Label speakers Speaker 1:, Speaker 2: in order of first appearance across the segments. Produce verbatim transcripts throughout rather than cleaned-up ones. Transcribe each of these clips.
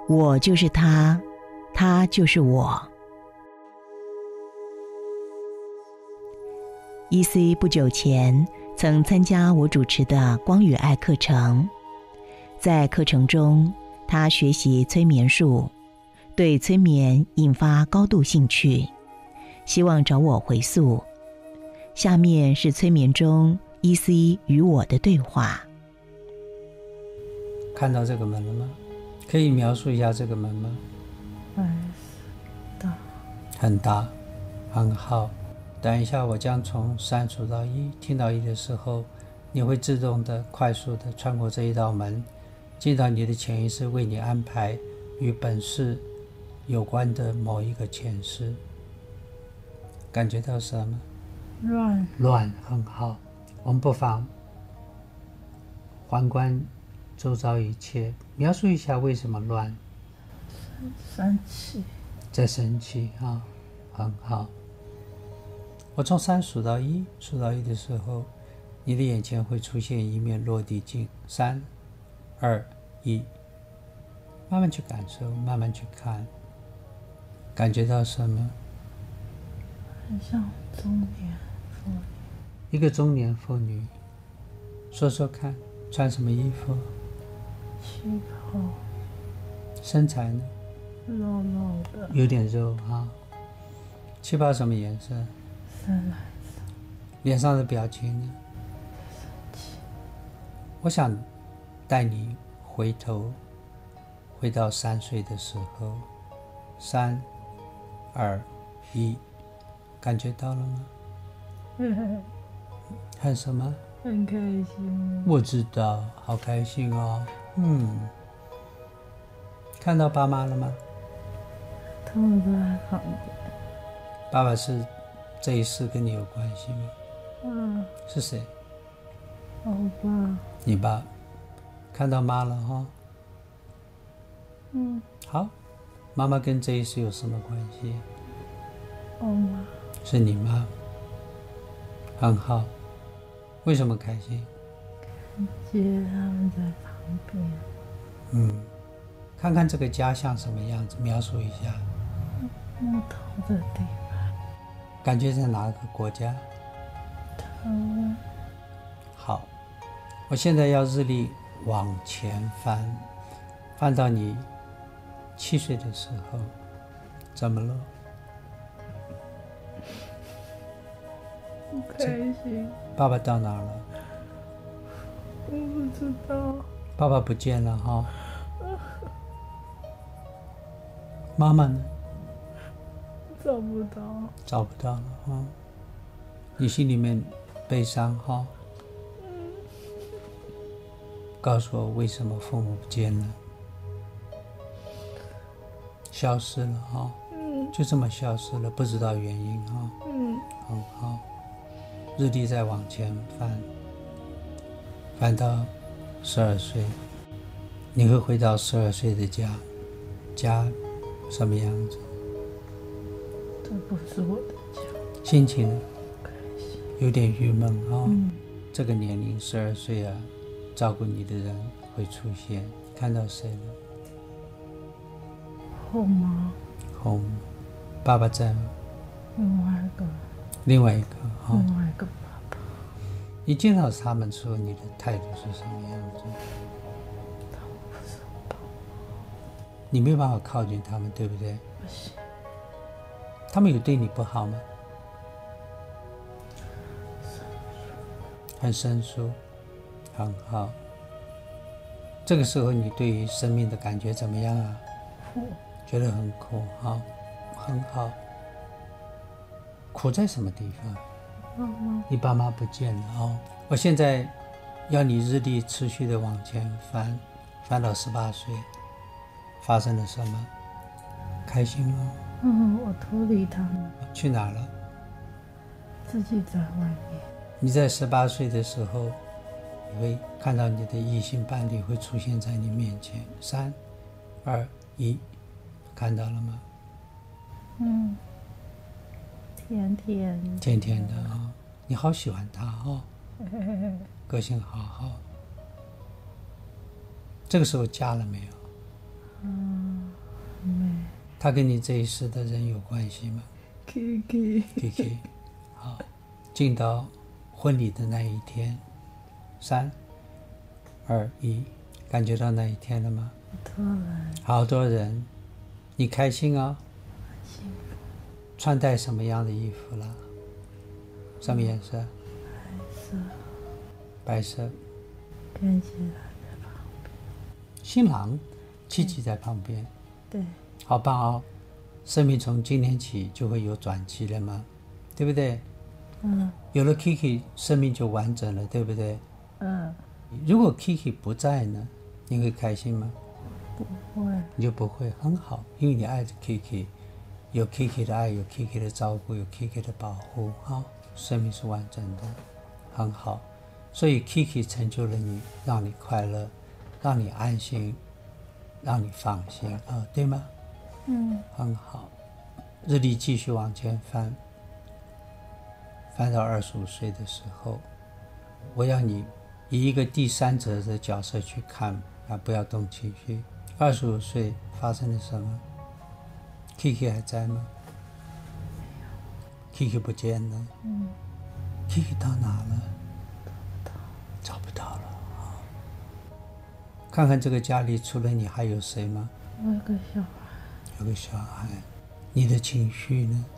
Speaker 1: 我就是他，他就是我。E C 不久前曾参加我主持的光与爱课程，在课程中，他学习催眠术，对催眠引发高度兴趣，希望找我回溯。下面是催眠中 E C 与我的对话。
Speaker 2: 看到这个门了吗？可以描述一下这个门吗？
Speaker 3: 哎，大，
Speaker 2: 很大，很好。等一下，我将从三数到一，听到一的时候，你会自动的、快速的穿过这一道门，进到你的潜意识为你安排与本世有关的某一个前世。感觉到什么？
Speaker 3: 乱，
Speaker 2: 乱，很好。我们不妨环观周遭一切，描述一下为什么乱。
Speaker 3: 生气，
Speaker 2: 在生气啊，很好。我从三数到一，数到一的时候，你的眼前会出现一面落地镜。三、二、一，慢慢去感受，慢慢去看，感觉到什么？
Speaker 3: 很像中年妇女。
Speaker 2: 一个中年妇女，说说看，穿什么衣服？
Speaker 3: 气泡。
Speaker 2: 身材呢？
Speaker 3: 肉肉的。
Speaker 2: 有点肉哈。气泡什么颜色？
Speaker 3: 深蓝色。
Speaker 2: 脸上的表情呢？
Speaker 3: 生气。
Speaker 2: 我想带你回头，回到三岁的时候。三、二、一，感觉到了吗？很什么？
Speaker 3: 很开心。
Speaker 2: 我知道，好开心哦。嗯，看到爸妈了吗？
Speaker 3: 他们都在旁边。
Speaker 2: 爸爸是这一世跟你有关系吗？
Speaker 3: 嗯。
Speaker 2: 是谁？
Speaker 3: 我爸。
Speaker 2: 你爸。看到妈了哈？
Speaker 3: 嗯。
Speaker 2: 好，妈妈跟这一世有什么关系？
Speaker 3: 我妈。
Speaker 2: 是你妈。很好。为什么开心？
Speaker 3: 感觉他们在旁边。
Speaker 2: 嗯，看看这个家像什么样子，描述一下。
Speaker 3: 木头的地板。
Speaker 2: 感觉在哪个国家？
Speaker 3: 台湾。
Speaker 2: 好，我现在要日历往前翻，翻到你七岁的时候，怎么了？
Speaker 3: 不开心。
Speaker 2: 爸爸到哪儿了？
Speaker 3: 我不知道。
Speaker 2: 爸爸不见了哈。妈妈呢？
Speaker 3: 找不到。
Speaker 2: 找不到了哈。你心里面悲伤哈。告诉我为什么父母不见了？消失了哈。
Speaker 3: 嗯。
Speaker 2: 就这么消失了，不知道原因哈。
Speaker 3: 嗯。
Speaker 2: 很好。日历再往前翻，翻到十二岁，你会回到十二岁的家，家什么样子？
Speaker 3: 这不是我的家。
Speaker 2: 心情呢？
Speaker 3: 开心。
Speaker 2: 有点郁闷哦。
Speaker 3: 嗯。
Speaker 2: 这个年龄十二岁啊，照顾你的人会出现。看到谁了？
Speaker 3: 后妈。
Speaker 2: 后妈。爸爸在吗？
Speaker 3: 另外一个。
Speaker 2: 另外一个哈。
Speaker 3: 另外一个爸爸。
Speaker 2: 你见到他们时候，你的态度是什么样子？
Speaker 3: 他们不是我爸爸。
Speaker 2: 你没有办法靠近他们，对不对？
Speaker 3: 不行。
Speaker 2: 他们有对你不好吗？很生疏。很好。这个时候你对于生命的感觉怎么样啊？
Speaker 3: 苦。
Speaker 2: 觉得很苦哈。很好。苦在什么地方？
Speaker 3: 妈妈。
Speaker 2: 你爸妈不见了哦。我现在要你日历持续的往前翻，翻到十八岁，发生了什么？开心吗？
Speaker 3: 嗯，我脱离他们。
Speaker 2: 去哪了？
Speaker 3: 自己在外面。
Speaker 2: 你在十八岁的时候，你会看到你的异性伴侣会出现在你面前。三、二、一，看到了吗？
Speaker 3: 嗯。甜甜的。
Speaker 2: 甜甜的啊、哦，你好喜欢他哦，个性好好。这个时候嫁了没有？
Speaker 3: 嗯，
Speaker 2: 他跟你这一世的人有关系吗？
Speaker 3: Kiki
Speaker 2: Kiki， 好，进到婚礼的那一天，三二一，感觉到那一天了吗？
Speaker 3: 好多人，
Speaker 2: 好多人，你开心啊、哦？
Speaker 3: 幸福。
Speaker 2: 穿戴什么样的衣服啦？什么颜色？
Speaker 3: 白色。
Speaker 2: 白色。
Speaker 3: 跟起来在旁边。
Speaker 2: 新郎，琪琪在旁边。
Speaker 3: 对。
Speaker 2: 好棒哦！生命从今天起就会有转机了吗？对不对？
Speaker 3: 嗯。
Speaker 2: 有了 Kiki， 生命就完整了，对不对？
Speaker 3: 嗯。
Speaker 2: 如果 Kiki 不在呢，你会开心吗？
Speaker 3: 不会。
Speaker 2: 你就不会，很好，因为你爱着 Kiki， 有 Kiki 的爱，有 Kiki 的照顾，有 Kiki 的保护，好，生命是完整的，很好。所以 Kiki 成就了你，让你快乐，让你安心，让你放心啊，对吗？
Speaker 3: 嗯，
Speaker 2: 很好。日历继续往前翻，翻到二十五岁的时候，我要你以一个第三者的角色去看啊，不要动情绪。二十五岁发生了什么 ？Kiki 还在吗？没有。Kiki 不见了。
Speaker 3: 嗯。
Speaker 2: Kiki 到哪了？找不到了啊！看看这个家里除了你还有谁吗？
Speaker 3: 我有个小孩。
Speaker 2: 有个小孩。你的情绪呢？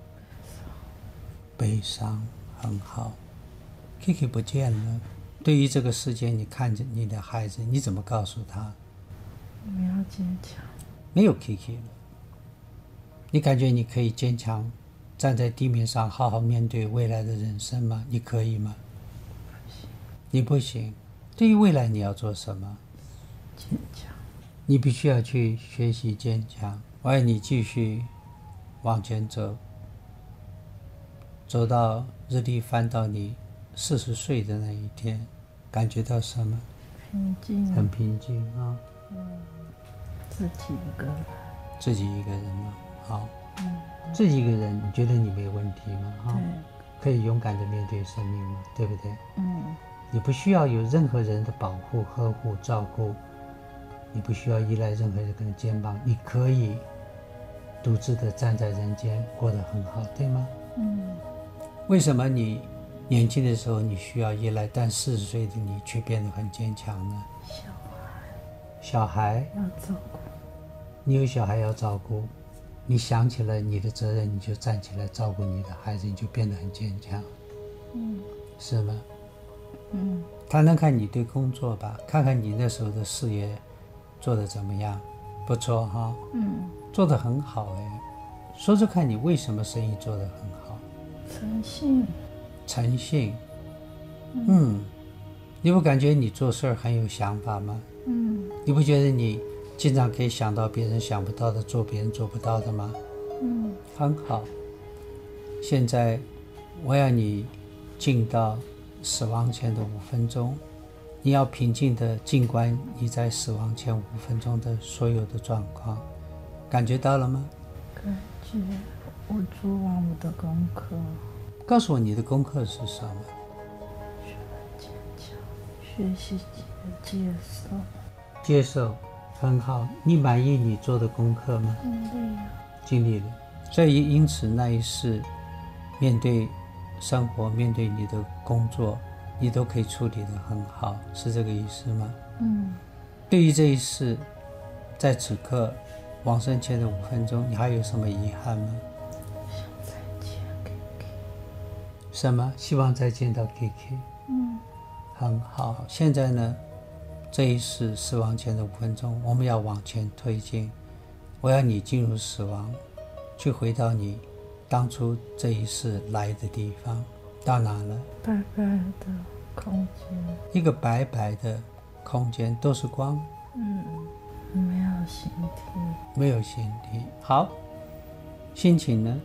Speaker 2: 悲伤。很好。Kiki 不见了。对于这个世界，你看着你的孩子，你怎么告诉他？
Speaker 3: 我们要坚强。
Speaker 2: 没有 Kiki 了，你感觉你可以坚强，站在地面上好好面对未来的人生吗？你可以吗？
Speaker 3: 不行。
Speaker 2: 你不行。对于未来你要做什么？
Speaker 3: 坚强。
Speaker 2: 你必须要去学习坚强。我要你继续往前走，走到日历翻到你四十岁的那一天，感觉到什么？
Speaker 3: 平静。
Speaker 2: 很平静啊。
Speaker 3: 嗯，自己一个人。
Speaker 2: 自己一个人吗？好。
Speaker 3: 嗯。
Speaker 2: 自己一个人，你觉得你没问题吗？
Speaker 3: 对。
Speaker 2: 可以勇敢的面对生命吗？对不对？
Speaker 3: 嗯。
Speaker 2: 你不需要有任何人的保护、呵护、照顾，你不需要依赖任何人的肩膀，你可以独自的站在人间，过得很好，对吗？
Speaker 3: 嗯。
Speaker 2: 为什么你年轻的时候你需要依赖，但四十岁的你却变得很坚强呢？
Speaker 3: 小孩。
Speaker 2: 小孩
Speaker 3: 要照顾。
Speaker 2: 你有小孩要照顾，你想起了你的责任，你就站起来照顾你的孩子，你就变得很坚强。
Speaker 3: 嗯。
Speaker 2: 是吗？
Speaker 3: 嗯。
Speaker 2: 谈谈看你对工作吧，看看你那时候的事业做得怎么样？不错哈。
Speaker 3: 嗯。
Speaker 2: 做得很好哎。说说看你为什么生意做得很好？
Speaker 3: 诚信。
Speaker 2: 诚信。嗯。你不感觉你做事很有想法吗？
Speaker 3: 嗯。
Speaker 2: 你不觉得你经常可以想到别人想不到的，做别人做不到的吗？
Speaker 3: 嗯。
Speaker 2: 很好。现在我要你进到死亡前的五分钟，你要平静的静观你在死亡前五分钟的所有的状况，感觉到了吗？
Speaker 3: 感觉我做完我的功课。
Speaker 2: 告诉我你的功课是什么？
Speaker 3: 学坚强，学习接受。
Speaker 2: 接受。很好。你满意你做的功课吗？
Speaker 3: 尽力了。
Speaker 2: 尽力了。所以因此那一世面对生活，面对你的工作，你都可以处理得很好，是这个意思吗？
Speaker 3: 嗯。
Speaker 2: 对于这一世，在此刻往生前的五分钟，你还有什么遗憾吗？
Speaker 3: 想再见 Kiki。
Speaker 2: 什么？希望再见到 Kiki。
Speaker 3: 嗯。
Speaker 2: 很好。现在呢，这一世死亡前的五分钟，我们要往前推进。我要你进入死亡，去回到你当初这一世来的地方。到哪了？
Speaker 3: 白白的空间。
Speaker 2: 一个白白的空间，都是光。
Speaker 3: 嗯。没有形体。
Speaker 2: 没有形体。好。心情呢？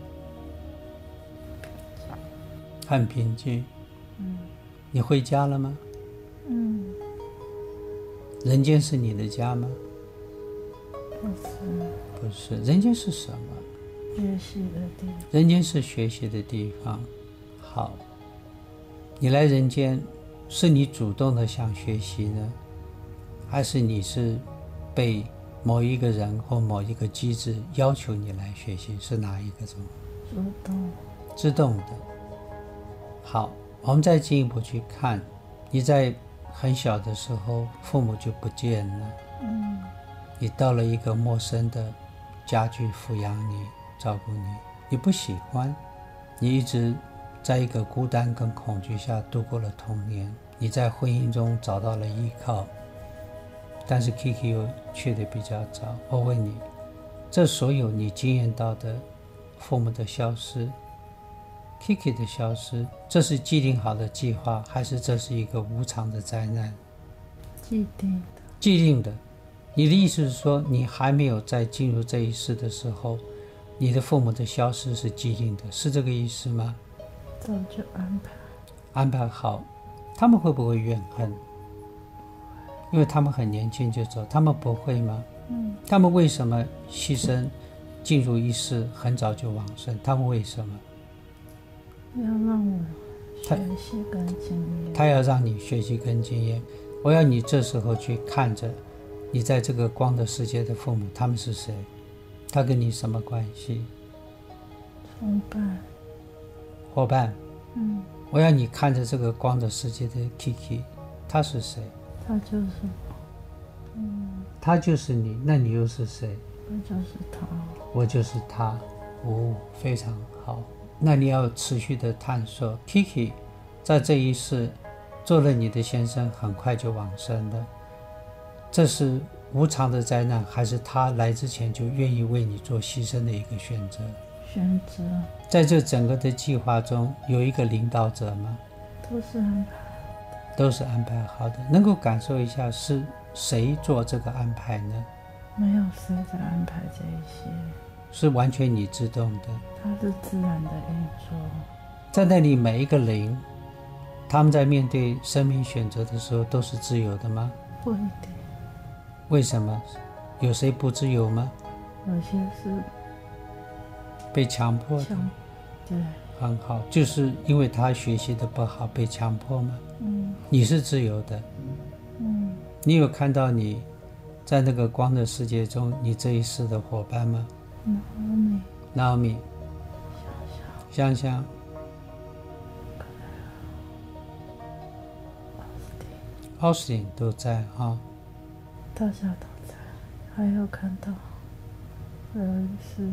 Speaker 2: 很平静。
Speaker 3: 嗯。
Speaker 2: 你回家了吗？
Speaker 3: 嗯。
Speaker 2: 人间是你的家吗？
Speaker 3: 不是。
Speaker 2: 不是。人间是什么？
Speaker 3: 学习的地方。
Speaker 2: 人间是学习的地方。好。你来人间，是你主动的想学习呢，还是你是被某一个人或某一个机制要求你来学习，是哪一个种？
Speaker 3: 自动。
Speaker 2: 自动的。好，我们再进一步去看，你在很小的时候父母就不见了，
Speaker 3: 嗯，
Speaker 2: 你到了一个陌生的家去抚养你照顾你，你不喜欢，你一直在一个孤单跟恐惧下度过了童年，你在婚姻中找到了依靠，但是 Kiki 又去得比较早。我问你，这所有你经验到的父母的消失， Kiki 的消失，这是既定好的计划，还是这是一个无常的灾难？
Speaker 3: 既定的。
Speaker 2: 既定的。你的意思是说，你还没有在进入这一世的时候，你的父母的消失是既定的，是这个意思吗？
Speaker 3: 早就安排。
Speaker 2: 安排好。他们会不会怨恨？因为他们很年轻就走，他们不会吗？
Speaker 3: 嗯。
Speaker 2: 他们为什么牺牲进入一世很早就往生？他们为什么？
Speaker 3: 要让我学习跟经验。
Speaker 2: 他要让你学习跟经验。我要你这时候去看着你在这个光的世界的父母，他们是谁？他跟你什么关系？
Speaker 3: 同伴。
Speaker 2: 伙伴。
Speaker 3: 嗯。
Speaker 2: 我要你看着这个光的世界的 Kiki， 他是谁？
Speaker 3: 他就是我。嗯。
Speaker 2: 他就是你，那你又是谁？
Speaker 3: 我就是他。
Speaker 2: 我就是他。哦，非常好。那你要持续的探索。 Kiki 在这一世做了你的先生，很快就往生了，这是无常的灾难，还是他来之前就愿意为你做牺牲的一个选择？
Speaker 3: 选择。
Speaker 2: 在这整个的计划中有一个领导者吗？
Speaker 3: 都是安排好的。
Speaker 2: 都是安排好的。能够感受一下是谁做这个安排呢？
Speaker 3: 没有谁在安排这一些，
Speaker 2: 是完全你自动的，
Speaker 3: 它是自然的运作。
Speaker 2: 在那里每一个灵，他们在面对生命选择的时候都是自由的吗？
Speaker 3: 不一定。
Speaker 2: 为什么？有谁不自由吗？
Speaker 3: 有些是
Speaker 2: 被强迫的。
Speaker 3: 强对。
Speaker 2: 很好，就是因为他学习的不好被强迫吗？
Speaker 3: 嗯。
Speaker 2: 你是自由的。
Speaker 3: 嗯。
Speaker 2: 你有看到你在那个光的世界中你这一世的伙伴吗？
Speaker 3: Naomi。
Speaker 2: Naomi。
Speaker 3: 香香。
Speaker 2: 香香。Austin 都在啊。
Speaker 3: 大家都在。还有看到有一次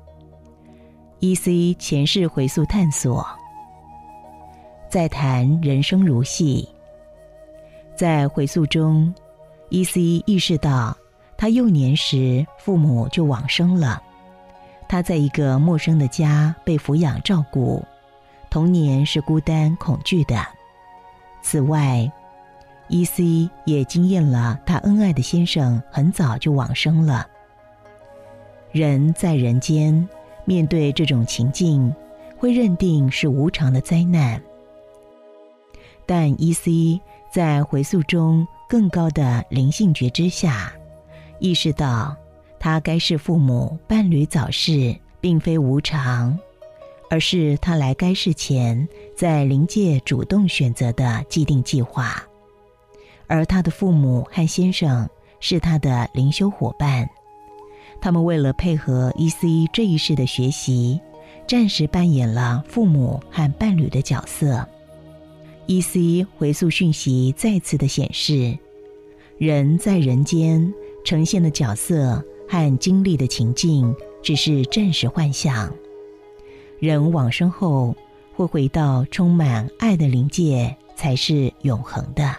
Speaker 1: E C 前世回溯探索，在谈人生如戏。在回溯中， E C 意识到他幼年时父母就往生了，他在一个陌生的家被抚养照顾，童年是孤单恐惧的。此外， E C 也经验了他恩爱的先生很早就往生了。人在人间面对这种情境，会认定是无常的灾难。但 E C 在回溯中更高的灵性觉知下，意识到他该是父母伴侣早逝并非无常，而是他来该世前在灵界主动选择的既定计划。而他的父母和先生是他的灵修伙伴，他们为了配合 E C 这一世的学习，暂时扮演了父母和伴侣的角色。E C 回溯讯息再次的显示，人在人间呈现的角色和经历的情境只是暂时幻象，人往生后会回到充满爱的灵界才是永恒的。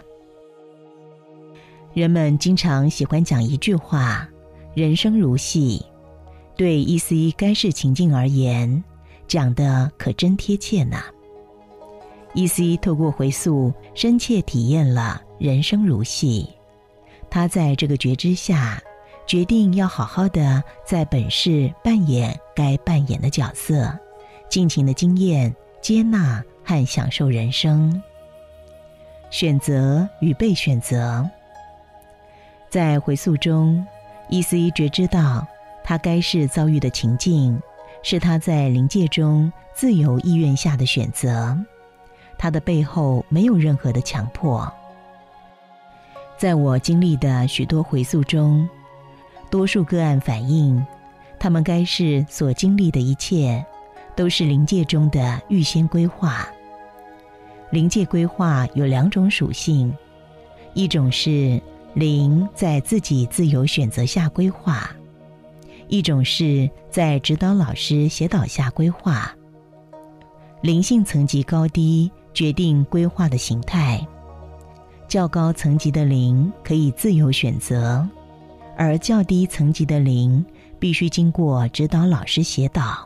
Speaker 1: 人们经常喜欢讲一句话，人生如戏。对 E C 该世情境而言，讲的可真贴切呢。E C 透过回溯深切体验了人生如戏，他在这个觉知下决定要好好的在本世扮演该扮演的角色，尽情的经验、接纳和享受人生。选择与被选择。在回溯中， E C 觉知到他该世遭遇的情境是他在灵界中自由意愿下的选择，他的背后没有任何的强迫。在我经历的许多回溯中， 多数个案反映，他们该世所经历的一切，都是灵界中的预先规划。灵界规划有两种属性，一种是灵在自己自由选择下规划，一种是在指导老师协导下规划。灵性层级高低决定规划的形态，较高层级的灵可以自由选择，而较低层级的灵必须经过指导老师协导。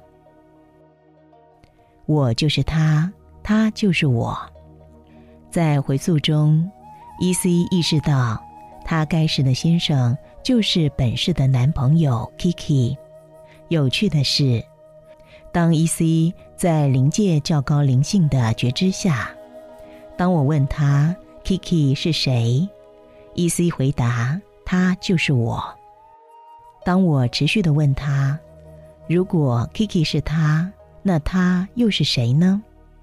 Speaker 1: 我就是他，他就是我。在回溯中 E C 意识到他该世的先生就是本世的男朋友 Kiki。 有趣的是，当 E C 在灵界较高灵性的觉知下，当我问他 Kiki 是谁， E C 回答他就是我。当我持续地问他，如果 Kiki 是他，那他又是谁呢？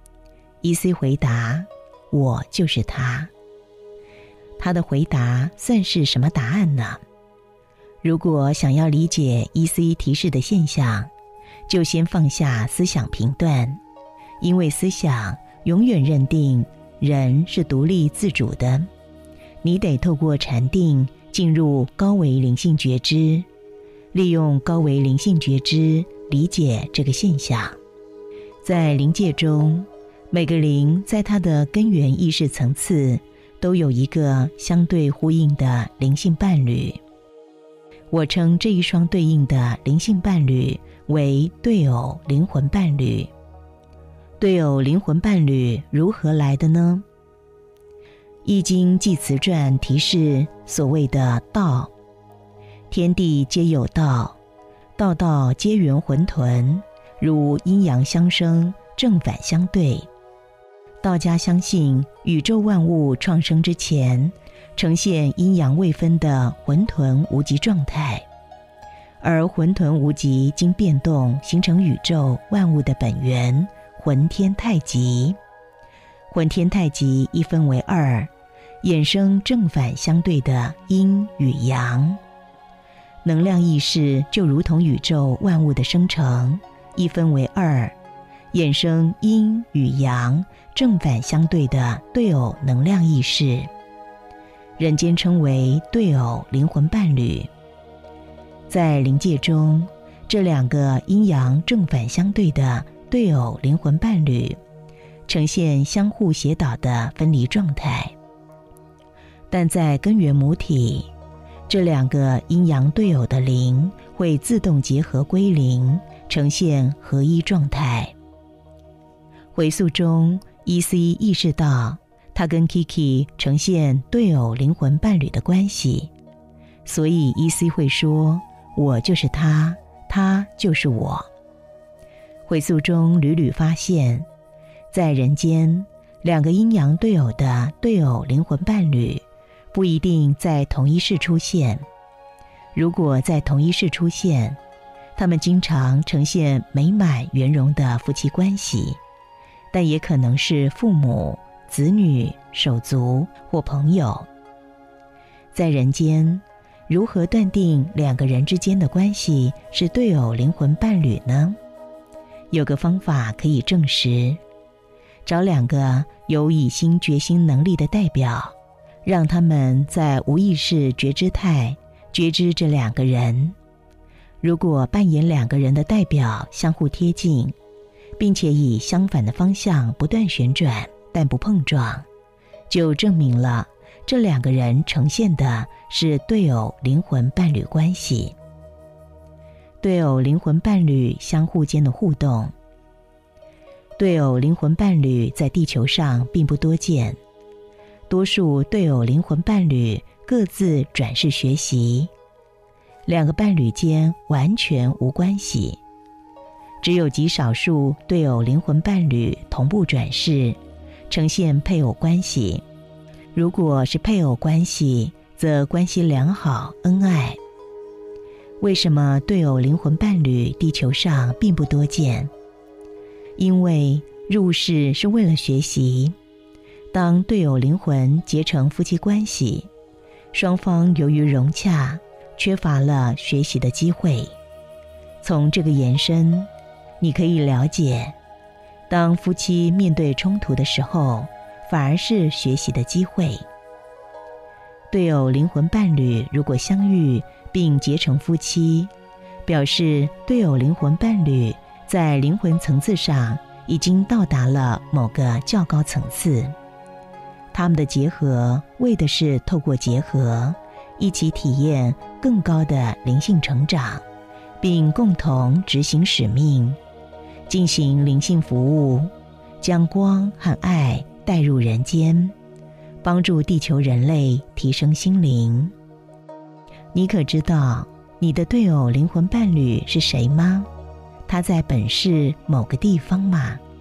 Speaker 1: E C 回答，我就是他。他的回答算是什么答案呢？如果想要理解 E C 提示的现象，就先放下思想评断，因为思想永远认定人是独立自主的。你得透过禅定进入高维灵性觉知，利用高维灵性觉知理解这个现象。在灵界中，每个灵在它的根源意识层次都有一个相对呼应的灵性伴侣。我称这一双对应的灵性伴侣为对偶灵魂伴侣。对偶灵魂伴侣如何来的呢？易经系辞传提示所谓的道，天地皆有道，道道皆缘混沌，如阴阳相生，正反相对。道家相信宇宙万物创生之前，呈现阴阳未分的混沌无极状态，而混沌无极经变动形成宇宙万物的本源浑天太极。浑天太极一分为二，衍生正反相对的阴与阳。能量意识就如同宇宙万物的生成，一分为二，衍生阴与阳正反相对的对偶能量意识，人间称为对偶灵魂伴侣。在灵界中，这两个阴阳正反相对的对偶灵魂伴侣呈现相互协导的分离状态，但在根源母体，这两个阴阳对偶的灵会自动结合归零，呈现合一状态。回溯中 E C 意识到他跟 Kiki 呈现对偶灵魂伴侣的关系，所以 E C 会说，我就是他，他就是我。回溯中屡屡发现，在人间，两个阴阳对偶的对偶灵魂伴侣不一定在同一世出现。如果在同一世出现，他们经常呈现美满圆融的夫妻关系，但也可能是父母、子女、手足或朋友。在人间，如何断定两个人之间的关系是对偶灵魂伴侣呢？有个方法可以证实，找两个有以心觉心能力的代表，让他们在无意识觉知态觉知这两个人。如果扮演两个人的代表相互贴近，并且以相反的方向不断旋转但不碰撞，就证明了这两个人呈现的是对偶灵魂伴侣关系。对偶灵魂伴侣相互间的互动，对偶灵魂伴侣在地球上并不多见，多数对偶灵魂伴侣各自转世学习，两个伴侣间完全无关系。只有极少数对偶灵魂伴侣同步转世，呈现配偶关系。如果是配偶关系，则关系良好恩爱。为什么对偶灵魂伴侣地球上并不多见？因为入世是为了学习。当对偶灵魂结成夫妻关系，双方由于融洽， 缺乏了学习的机会。从这个延伸，你可以了解，当夫妻面对冲突的时候，反而是学习的机会。对偶灵魂伴侣如果相遇并结成夫妻，表示对偶灵魂伴侣在灵魂层次上已经到达了某个较高层次。他们的结合为的是透过结合，一起体验更高的灵性成长，并共同执行使命，进行灵性服务，将光和爱带入人间，帮助地球人类提升心灵。你可知道你的对偶灵魂伴侣是谁吗？他在本市某个地方吗？